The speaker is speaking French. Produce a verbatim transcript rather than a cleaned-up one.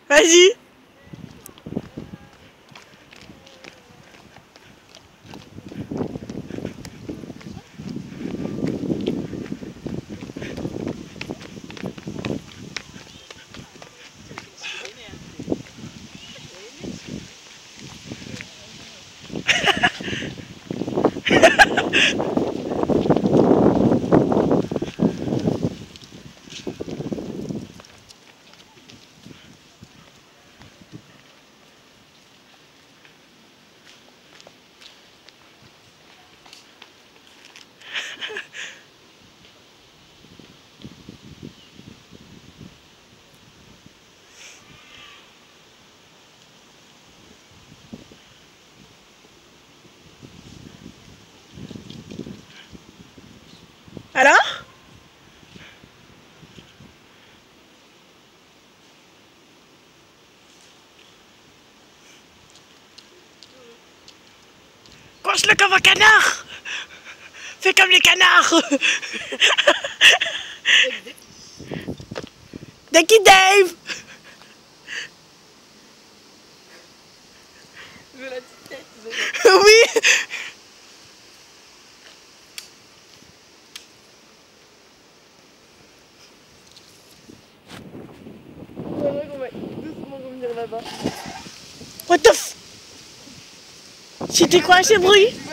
Vas-y. Alors? Coince-le comme un canard! Fais comme les canards! Ducky Dave! Je veux la petite tête. Oui! J'aimerais qu'on va doucement revenir là-bas. What the f... C'était quoi ce bruit?